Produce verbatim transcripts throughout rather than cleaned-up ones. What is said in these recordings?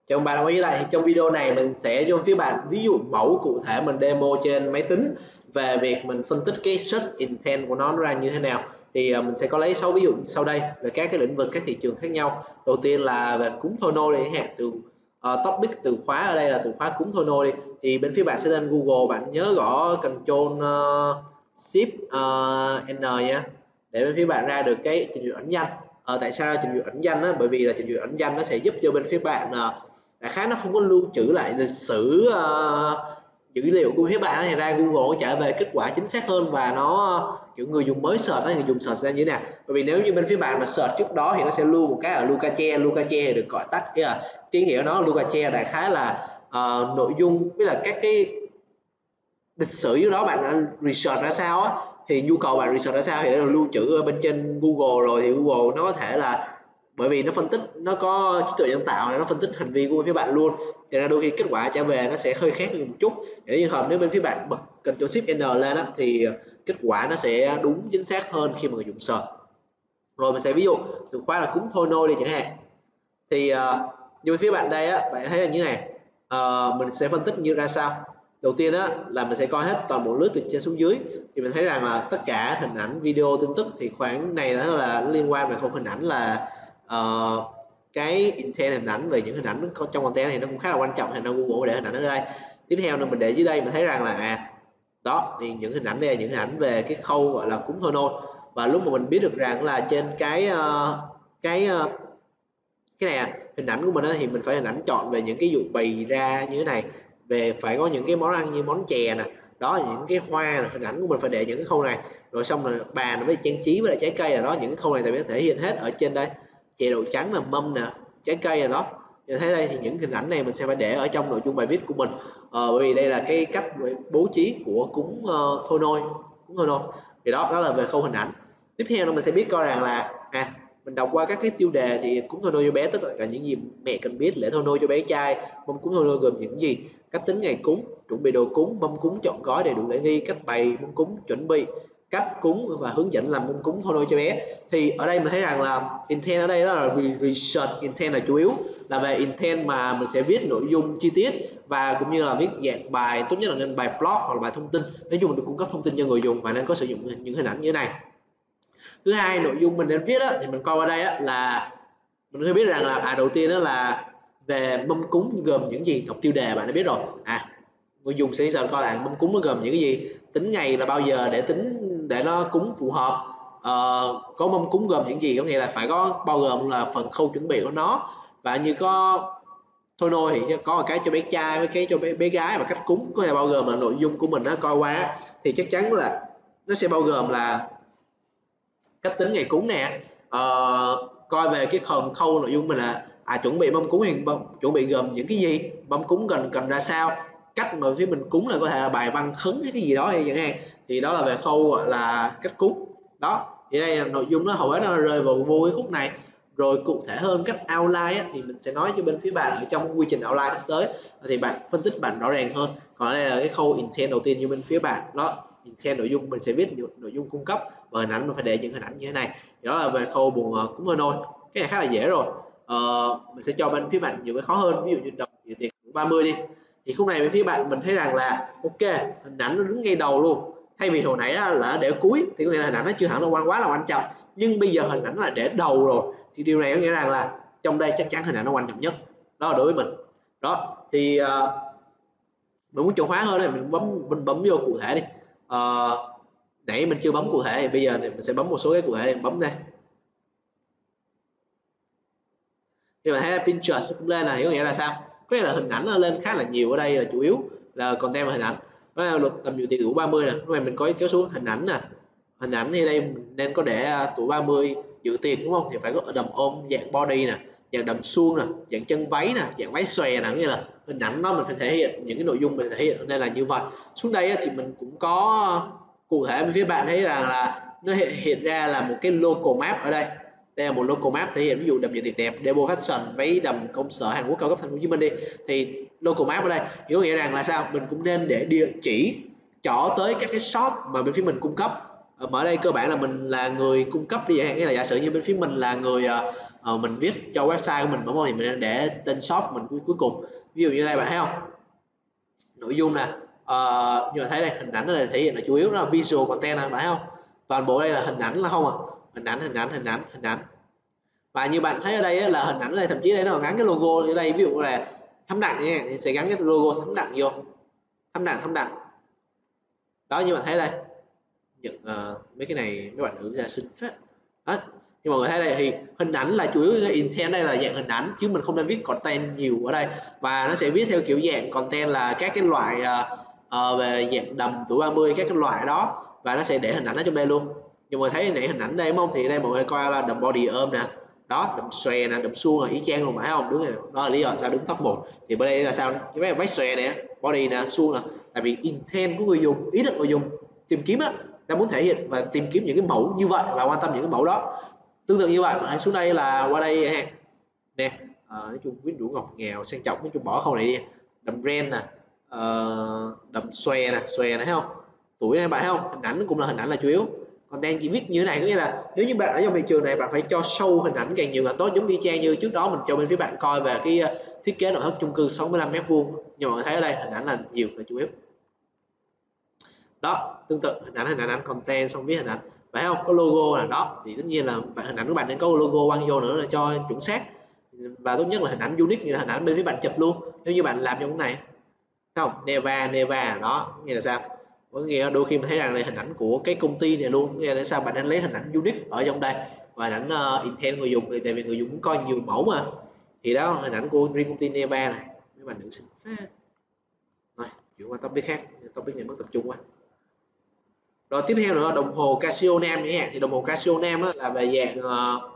Chào bạn quay lại. Thì trong video này mình sẽ cho phía bạn ví dụ mẫu cụ thể mình demo trên máy tính về việc mình phân tích cái search intent của nó ra như thế nào. Thì uh, mình sẽ có lấy sáu ví dụ sau đây về các cái lĩnh vực, các thị trường khác nhau. Đầu tiên là về cúng thôi nôi đi, hạn từ uh, topic từ khóa ở đây là từ khóa cúng thôi nôi đi. Thì bên phía bạn sẽ lên Google, bạn nhớ gõ Control uh, Shift uh, N nha, để bên phía bạn ra được cái trình duyệt ẩn danh. Uh, tại sao trình duyệt ẩn danh á? Bởi vì là trình duyệt ẩn danh nó sẽ giúp cho bên phía bạn uh, đại khái nó không có lưu trữ lại lịch sử uh, dữ liệu của phía bạn, thì ra Google trả về kết quả chính xác hơn, và nó kiểu người dùng mới search, người dùng search ra như thế nào. Bởi vì nếu như bên phía bạn mà search trước đó thì nó sẽ lưu một cái ở Lucache. Lucache thì được gọi tắt cái là cái nghĩa nó Lucache đại khái là uh, nội dung với là các cái lịch sử dưới đó bạn đã research ra sao á, thì nhu cầu bạn research ra sao thì nó được lưu trữ ở bên trên Google rồi. Thì Google nó có thể là bởi vì nó phân tích, nó có trí tuệ nhân tạo này, nó phân tích hành vi của phía bạn luôn, cho nên đôi khi kết quả trả về nó sẽ hơi khác một chút. Để trường hợp nếu bên phía bạn bật Ctrl Shift N lên á, thì kết quả nó sẽ đúng chính xác hơn khi mà người dùng search. Rồi mình sẽ ví dụ từ khóa là cúng thôi nôi đi chẳng hạn. Thì uh, như bên phía bạn đây á, bạn thấy là như này. Uh, mình sẽ phân tích như ra sao. Đầu tiên á là mình sẽ coi hết toàn bộ lướt từ trên xuống dưới, thì mình thấy rằng là tất cả hình ảnh, video, tin tức thì khoảng này là, là liên quan về không hình ảnh là uh, cái intent hình ảnh về những hình ảnh trong content này nó cũng khá là quan trọng, thì nó Google để hình ảnh ở đây. Tiếp theo nữa mình để dưới đây mình thấy rằng là à đó, thì những hình ảnh đây là những hình ảnh về cái khâu gọi là cúng thôi nôi. Và lúc mà mình biết được rằng là trên cái uh, cái uh, cái này à, hình ảnh của mình thì mình phải hình ảnh chọn về những cái dụ bày ra như thế này, về phải có những cái món ăn như món chè nè, đó những cái hoa này, hình ảnh của mình phải để những cái khâu này. Rồi xong rồi bàn với trang trí với lại trái cây là đó, những cái khâu này tại vì nó thể hiện hết ở trên đây, chè đậu trắng là mâm nè, trái cây là đó. Thì thấy đây thì những hình ảnh này mình sẽ phải để ở trong nội dung bài viết của mình, ờ, bởi vì đây là cái cách bố trí của cúng uh, thôi nôi, cúng thôi nôi. Thì đó đó là về khâu hình ảnh. Tiếp theo là mình sẽ biết coi rằng là à mình đọc qua các cái tiêu đề thì cúng thôi nôi cho bé tất cả những gì mẹ cần biết, lễ thôi nôi cho bé trai, mâm cúng thôi nôi gồm những gì, cách tính ngày cúng, chuẩn bị đồ cúng, mâm cúng chọn gói đầy đủ lễ nghi, cách bày mâm cúng, chuẩn bị, cách cúng và hướng dẫn làm mâm cúng thôi nôi cho bé. Thì ở đây mình thấy rằng là intent ở đây đó là research intent là chủ yếu, là về intent mà mình sẽ viết nội dung chi tiết và cũng như là viết dạng bài, tốt nhất là nên bài blog hoặc là bài thông tin. Nói chung mình được cung cấp thông tin cho người dùng và nên có sử dụng những hình ảnh như thế này. Thứ hai, nội dung mình nên viết á, thì mình coi qua đây á, là mình phải biết rằng là à đầu tiên đó là về mâm cúng gồm những gì, đọc tiêu đề bạn đã biết rồi. À người dùng sẽ giờ coi là mâm cúng nó gồm những cái gì, tính ngày là bao giờ để tính để nó cúng phù hợp, ờ, có mâm cúng gồm những gì, có nghĩa là phải có bao gồm là phần khâu chuẩn bị của nó, và như có thôi nôi thì có một cái cho bé trai với cái cho bé, bé gái, và cách cúng có là bao gồm là nội dung của mình nó coi qua thì chắc chắn là nó sẽ bao gồm là cách tính ngày cúng nè, ờ, coi về cái phần khâu nội dung mình là à chuẩn bị mâm cúng thì chuẩn bị gồm những cái gì, mâm cúng cần cần ra sao, cách mà phía mình cúng là có thể là bài văn khấn hay cái gì đó hay chẳng hạn. Thì đó là về khâu gọi là cách cúng. Đó thì đây là nội dung nó hầu hết nó rơi vào vô cái khúc này. Rồi cụ thể hơn cách outline á, thì mình sẽ nói cho bên phía bạn ở trong quy trình outline sắp tới, thì bạn phân tích bạn rõ ràng hơn. Còn đây là cái khâu intent đầu tiên như bên phía bạn đó, intent nội dung mình sẽ viết nội dung cung cấp, và hình ảnh mình phải để những hình ảnh như thế này. Đó là về khâu buồn uh, cúng thôi nôi. Cái này khá là dễ rồi. Ờ, mình sẽ cho bên phía bạn nhiều cái khó hơn, ví dụ như đồng tiền ba mươi đi, thì khúc này bên phía bạn mình thấy rằng là ok, hình ảnh nó đứng ngay đầu luôn, thay vì hồi nãy là để cuối thì có nghĩa là hình ảnh nó chưa hẳn là quan quá là quan trọng, nhưng bây giờ hình ảnh là để đầu rồi, thì điều này có nghĩa rằng là trong đây chắc chắn hình ảnh nó quan trọng nhất. Đó là đối với mình. Đó thì uh, mình muốn chuẩn hóa hơn thì mình bấm mình bấm vô cụ thể đi. Uh, nãy mình chưa bấm cụ thể thì bây giờ thì mình sẽ bấm một số cái cụ thể, mình bấm đây. Thì mà thấy Pinterest cũng lên là hiểu nghĩa là sao? Có nghĩa là hình ảnh nó lên khá là nhiều, ở đây là chủ yếu là content và hình ảnh. Đó là tầm dụ tiền đủ ba mươi nè, lúc này mình có kéo xuống hình ảnh nè. Hình ảnh thì đây mình nên có để tuổi ba mươi dự tiệc đúng không? Thì phải có đầm ôm dạng body nè, dạng đầm suông nè, dạng chân váy nè, dạng váy xòe nè, như là hình ảnh đó mình phải thể hiện những cái nội dung mình thể hiện đây là như vậy. Xuống đây thì mình cũng có cụ thể bên phía bạn thấy rằng là nó hiện ra là một cái local map ở đây. Đây là một local map thể hiện ví dụ đầm dự tiệc đẹp, demo fashion, váy đầm công sở Hàn Quốc cao cấp thành phố Hồ Chí Minh đi. Thì local map ở đây có nghĩa rằng là sao? Mình cũng nên để địa chỉ trỏ tới các cái shop mà bên phía mình cung cấp. Ở đây cơ bản là mình là người cung cấp đi, nghĩa là giả sử như bên phía mình là người uh, uh, mình viết cho website của mình đúng không, thì mình để tên shop mình cuối, cuối cùng. Ví dụ như đây bạn thấy không, nội dung nè, uh, như bạn thấy đây hình ảnh này thể hiện là chủ yếu là visual content này, bạn thấy không, toàn bộ đây là hình ảnh là không à, hình ảnh hình ảnh hình ảnh hình ảnh. Và như bạn thấy ở đây là hình ảnh ở đây, thậm chí đây nó gắn cái logo ở đây, ví dụ là Thấm Đặng nha, thì sẽ gắn cái logo Thấm Đặng vô, Thấm Đặng Thấm Đặng đó, như bạn thấy đây những uh, mấy cái này mấy bạn nữ ra xinh phết đó. Nhưng mọi người thấy đây thì hình ảnh là chủ yếu, cái intent đây là dạng hình ảnh chứ mình không nên viết content nhiều ở đây, và nó sẽ viết theo kiểu dạng content là các cái loại uh, uh, về dạng đầm tuổi ba mươi, các cái loại đó, và nó sẽ để hình ảnh ở trong đây luôn. Nhưng mà thấy này hình ảnh đây đúng không, thì đây mọi người coi là đầm body ôm nè, đó đầm xòe nè, đầm suông là y chang luôn, phải không, đúng rồi, đó là lý do sao đứng top một. Thì bên đây là sao, cái mấy váy xòe nè, body nè, suông nè, tại vì intent của người dùng, ý định người dùng tìm kiếm á, ta muốn thể hiện và tìm kiếm những cái mẫu như vậy và quan tâm những cái mẫu đó. Tương tự như vậy, hãy xuống đây là qua đây ha nè, à, nói chung quyến rũ ngọt ngào sang trọng, nói chung bỏ khâu này đi, đầm ren nè, uh, đầm xòe nè, xòe này thấy không, tuổi này bạn thấy không, hình ảnh cũng là hình ảnh là chủ yếu. Content chỉ viết như thế này có nghĩa là nếu như bạn ở trong thị trường này bạn phải cho show hình ảnh càng nhiều càng tốt, giống y chang như trước đó mình cho bên phía bạn coi về cái thiết kế nội thất chung cư sáu mươi lăm mét vuông, nhưng mà thấy ở đây hình ảnh là nhiều là chủ yếu. Đó, tương tự hình ảnh hình ảnh, ảnh content xong viết hình ảnh, phải không, có logo là đó, thì tất nhiên là bạn hình ảnh của bạn nên có logo quăng vô nữa là cho chuẩn xác, và tốt nhất là hình ảnh unique như là hình ảnh bên phía bạn chụp luôn. Nếu như bạn làm trong cái này không, Neva Neva đó, nghĩa là sao, có nghĩa đôi khi mình thấy rằng là hình ảnh của cái công ty này luôn, nghĩa là sao bạn đang lấy hình ảnh unique ở trong đây và hình ảnh uh, intent người dùng, thì tại vì người dùng cũng coi nhiều mẫu mà, thì đó hình ảnh của riêng công ty Neva này, mấy bạn nữ xinh phết. Rồi chuyển qua topic khác, topic này mất tập trung quá. Rồi tiếp theo nữa đồng hồ Casio Nam nhé, thì đồng hồ Casio Nam là về dạng uh...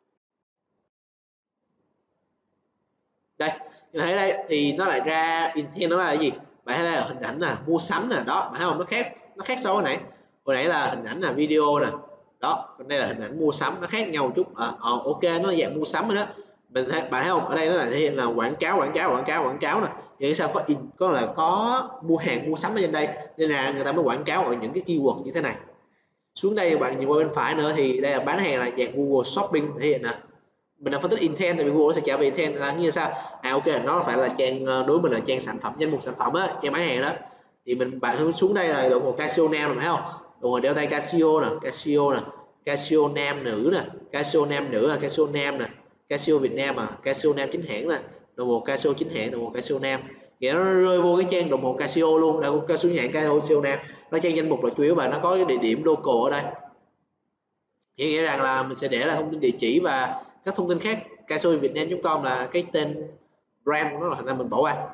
đây như thấy đây thì nó lại ra intent, nó là cái gì, bạn thấy đây là hình ảnh là mua sắm nè, đó bạn thấy không, nó khác nó khác so với nãy, hồi nãy là hình ảnh là video nè, đó còn đây là hình ảnh mua sắm, nó khác nhau một chút. À, à, ok nó dạng mua sắm rồi đó, mình thấy bạn thấy không, ở đây nó là thể hiện là quảng cáo quảng cáo quảng cáo quảng cáo nè, vậy sao có in có là có mua hàng mua sắm ở trên đây, nên là người ta mới quảng cáo ở những cái keyword như thế này. Xuống đây bạn nhìn qua bên phải nữa thì đây là bán hàng là dạng Google Shopping thể hiện nè, mình đang phân tích intent tại vì Google sẽ trả về intent là như sao, à ok nó phải là trang, đối mình là trang sản phẩm, danh mục sản phẩm á, trang bán hàng đó, thì mình bạn hướng xuống đây là đồng hồ Casio nam, phải không, đồng hồ đeo tay Casio nè, Casio nè, Casio nam nữ nè, Casio nam nữ là Casio nam nè, Casio Việt Nam à, Casio nam chính hãng nè, đồng hồ Casio chính hãng, đồng hồ Casio nam, nghĩa nó rơi vô cái trang đồng hồ Casio luôn, là Casio nhãn Casio nam, nó trang danh mục là chủ yếu và nó có cái địa điểm local ở đây, nghĩa rằng là mình sẽ để là thông tin địa chỉ và các thông tin khác. Casio Việt Nam chấm com là cái tên brand của nó, là thành ra mình bỏ qua.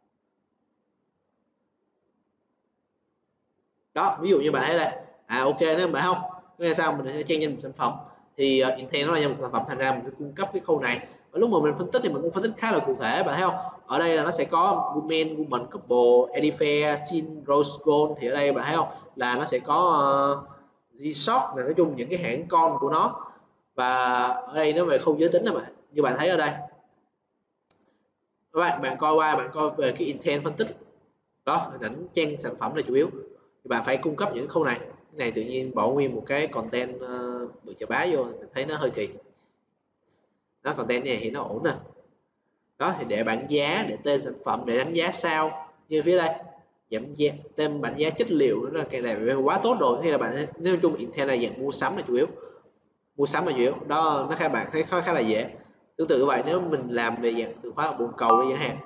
Đó ví dụ như bạn thấy đây, à ok nếu bạn không nghĩa là sao, mình sẽ trang danh một sản phẩm thì uh, intent nó là danh một sản phẩm, thành ra mình phải cung cấp cái khâu này, và lúc mà mình phân tích thì mình cũng phân tích khá là cụ thể, bạn thấy không, ở đây là nó sẽ có women, woman, couple, edifair, sin, rose gold, thì ở đây bạn thấy không là nó sẽ có uh, G-Shock, là nói chung những cái hãng con của nó, và ở đây nó về khâu giới tính, bạn như bạn thấy ở đây, các bạn bạn coi qua bạn coi về cái intent phân tích đó, hình ảnh trang sản phẩm là chủ yếu, thì bạn phải cung cấp những khâu này. Cái này tự nhiên bỏ nguyên một cái content uh, bự chà bá vô, mình thấy nó hơi kỳ. Nó content này thì nó ổn nè, đó thì để bảng giá, để tên sản phẩm, để đánh giá sao, như phía đây giảm giá, tên bảng giá chất liệu nữa là cái này quá tốt rồi. Thì là bạn nói chung intent là dạng mua sắm là chủ yếu, mua sắm là chủ yếu đó, nó các bạn thấy khá khá là dễ. Tương tự như vậy nếu mình làm về dạng từ khóa bồn cầu đi chẳng hạn,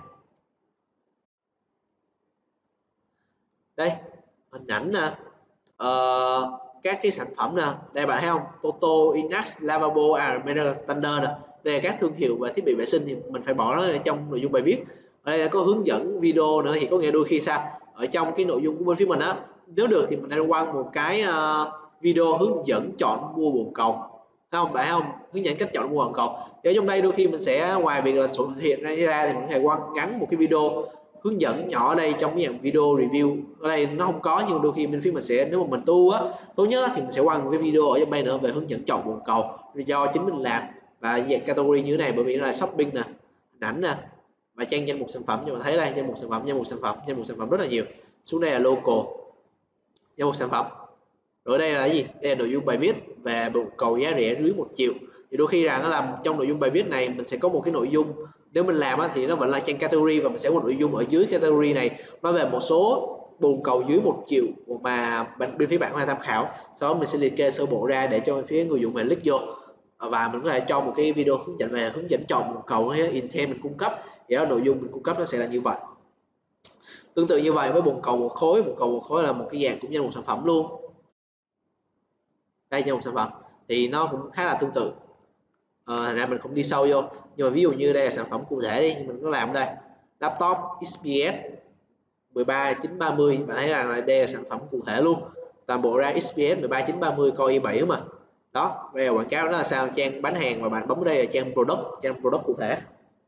đây hình ảnh nè, uh, các cái sản phẩm nè, đây bạn thấy không, Toto, Inax, Lavabo, Armada, Standard nè, đây là các thương hiệu và thiết bị vệ sinh thì mình phải bỏ nó ở trong nội dung bài viết. Ở đây có hướng dẫn video nữa, thì có nghĩa đôi khi sao ở trong cái nội dung của bên phía mình á, nếu được thì mình đang quăng một cái uh, video hướng dẫn chọn mua bồn cầu, thấy không bạn, thấy không, hướng dẫn cách chọn mua bồn cầu. Thì ở trong đây đôi khi mình sẽ ngoài việc là xuất hiện ra, ra thì mình có thể quăng gắn một cái video hướng dẫn nhỏ ở đây trong cái dạng video review. Ở đây nó không có, nhưng đôi khi bên phía mình sẽ, nếu mà mình tu á, tốt nhất thì mình sẽ quăng một cái video ở trong đây nữa về hướng dẫn chọn bồn cầu do chính mình làm, và dạng category như thế này bởi vì nó là shopping nè, hình ảnh nè, và trang danh mục sản phẩm. Nhưng mà thấy đây danh mục sản phẩm, danh mục sản phẩm, danh mục sản phẩm rất là nhiều. Xuống đây là local, danh mục sản phẩm. Rồi đây là cái gì, đây là nội dung bài viết về bồn cầu giá rẻ dưới một triệu. thì đôi khi rằng là trong nội dung bài viết này mình sẽ có một cái nội dung, nếu mình làm thì nó vẫn là trang category và mình sẽ có một nội dung ở dưới category này nói về một số bồn cầu dưới một triệu mà bên phía bạn có thể tham khảo. Sau đó mình sẽ liệt kê sơ bộ ra để cho phía người dùng mình click vô, và mình có thể cho một cái video hướng dẫn về hướng dẫn chọn bồn cầu intent mình cung cấp, thì đó nội dung mình cung cấp nó sẽ là như vậy. Tương tự như vậy với bồn cầu một khối, bồn cầu một khối là một cái dạng cũng như một sản phẩm luôn. Đây như một sản phẩm thì nó cũng khá là tương tự. Ờ, thành ra mình không đi sâu vô, nhưng mà ví dụ như đây là sản phẩm cụ thể đi, mình có làm đây laptop ích pê ét một ba chín ba mươi, bạn thấy rằng là đây là sản phẩm cụ thể luôn, toàn bộ ra ích pê ét một ba chín ba mươi Core i bảy mà. Đó, đây là quảng cáo, đó là sao trang bán hàng, và bạn bấm đây là trang product, trang product cụ thể.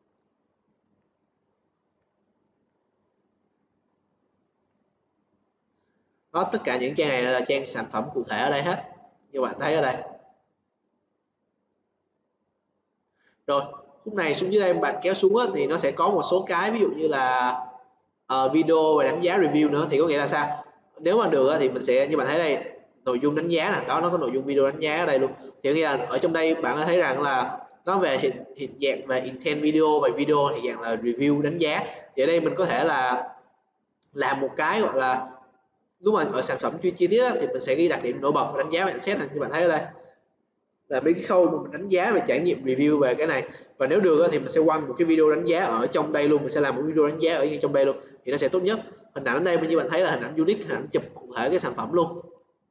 Đó, tất cả những trang này là trang sản phẩm cụ thể ở đây hết, như bạn thấy ở đây. Rồi khúc này xuống dưới đây bạn kéo xuống á, thì nó sẽ có một số cái ví dụ như là uh, video và đánh giá review nữa, thì có nghĩa là sao, nếu mà được á, thì mình sẽ như bạn thấy đây nội dung đánh giá này đó, nó có nội dung video đánh giá ở đây luôn, thì nghĩa là ở trong đây bạn có thấy rằng là nó về hình, hình dạng về intent video và video thì dạng là review đánh giá. Thì ở đây mình có thể là làm một cái gọi là lúc mà ở sản phẩm chưa chi tiết á, thì mình sẽ ghi đặc điểm nổi bật và đánh giá nhận xét này, như bạn thấy ở đây là mấy cái khâu mà mình đánh giá về trải nghiệm review về cái này. Và nếu được thì mình sẽ quăng một cái video đánh giá ở trong đây luôn, mình sẽ làm một video đánh giá ở trong đây luôn thì nó sẽ tốt nhất. Hình ảnh ở đây như bạn thấy là hình ảnh unique, hình ảnh chụp cụ thể cái sản phẩm luôn.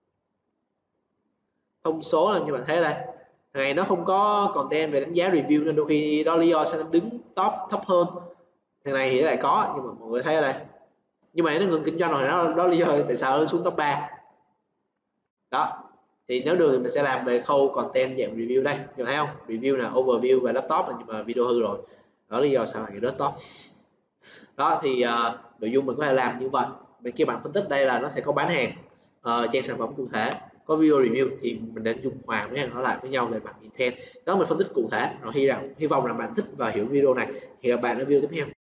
Thông số là như bạn thấy đây, này nó không có content về đánh giá review nên đôi khi đó lý do sẽ đứng top thấp hơn. Thằng này thì lại có, nhưng mà mọi người thấy ở đây, nhưng mà nó ngừng kinh doanh rồi, đó, đó lý do tại sao nó xuống top ba. Đó thì nếu được thì mình sẽ làm về khâu content dạng review đây, nhìn thấy không, review là overview và laptop là, nhưng mà video hư rồi, đó lý do sao lại desktop. Đó thì uh, nội dung mình có thể làm như vậy. Bên kia bạn phân tích đây là nó sẽ có bán hàng, uh, trang sản phẩm cụ thể, có video review, thì mình nên dung hòa mấy hàng nó lại với nhau để bạn intent. Đó mình phân tích cụ thể rồi, hy vọng hy vọng là bạn thích và hiểu video này. Hẹn gặp bạn ở video tiếp theo.